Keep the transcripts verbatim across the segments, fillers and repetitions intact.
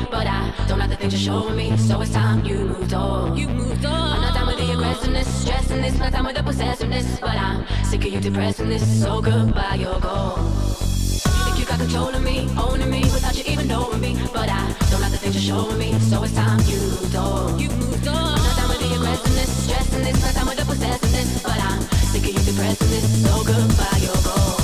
but I don't like the things you're showing me. So it's time you moved on. You moved on. I'm not down with the aggressiveness, stressing this, not down with the possessiveness, but I'm sick of you depressing this. So goodbye, you're gone. You think you got control of me, owning me without you even knowing me, but I don't like the things you're showing me. So it's time you moved on. You moved on. I'm not down with the aggressiveness, stressing this, not down with the possessiveness, but I'm sick of you depressing this. So goodbye, you're gone.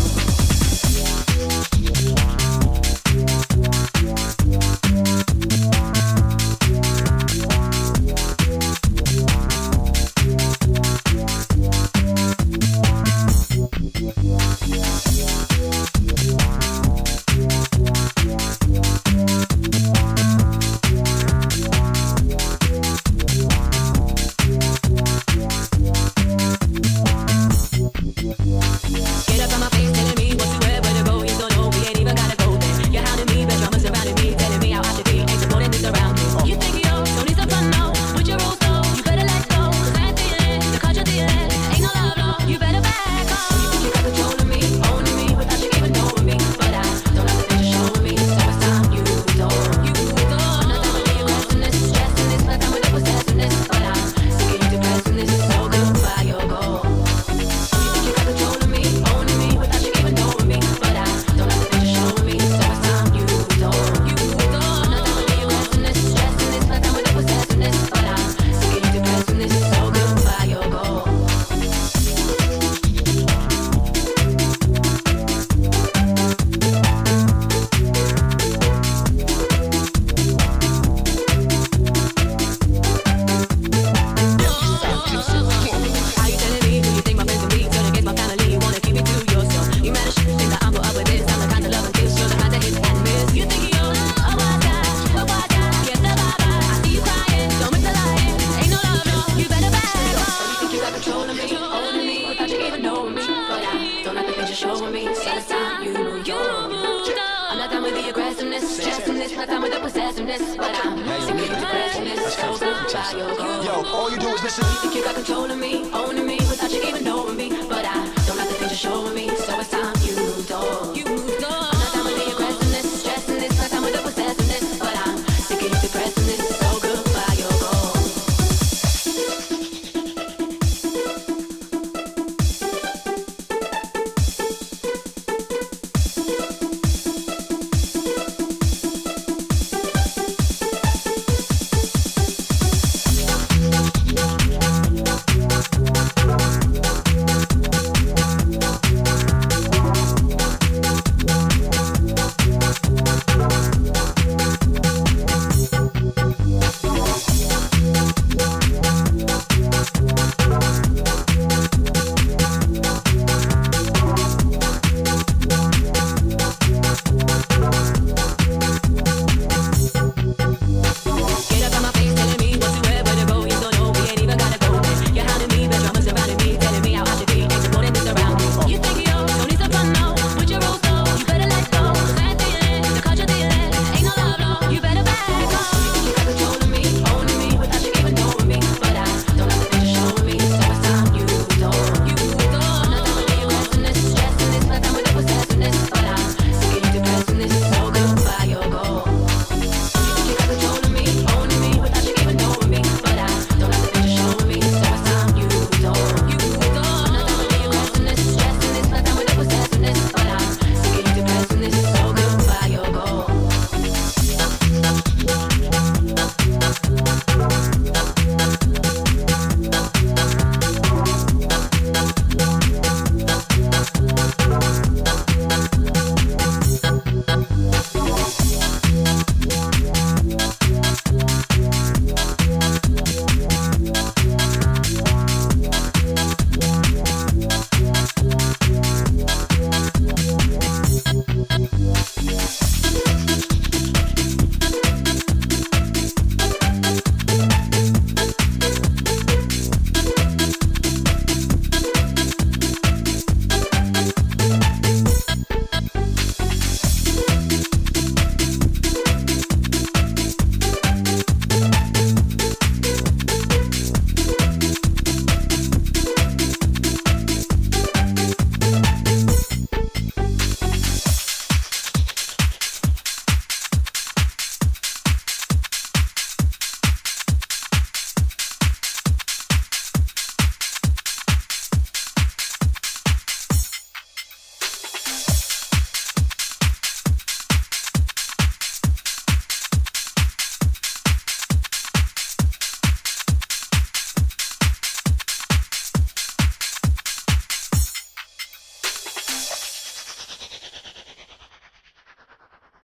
Yo, all you do is listen. You think you got control of me, owning me